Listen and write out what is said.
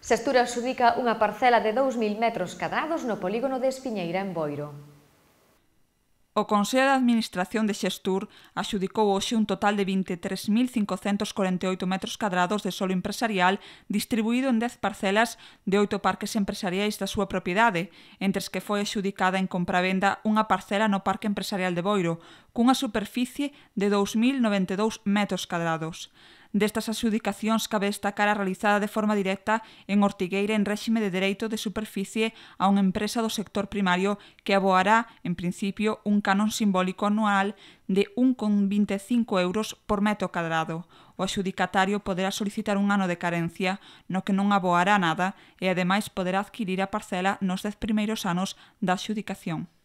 Xestur adxudica unha parcela de 2.000 metros cadrados no polígono de Espiñeira, en Boiro. O Consello de Administración de Xestur adxudicou hoxe un total de 23.548 metros cadrados de solo empresarial distribuído en 10 parcelas de 8 parques empresariais da súa propiedade, entre as que foi adxudicada en compravenda unha parcela no Parque Empresarial de Boiro, cunha superficie de 2.092 metros cadrados. Destas adxudicacións cabe destacar a realizada de forma directa en Ortigueira en réxime de dereito de superficie a unha empresa do sector primario que aboará, en principio, un canon simbólico anual de 1,25 euros por metro cadrado. O adxudicatario poderá solicitar un ano de carencia no que non aboará nada e, ademais, poderá adquirir a parcela nos 10 primeiros anos da adxudicación.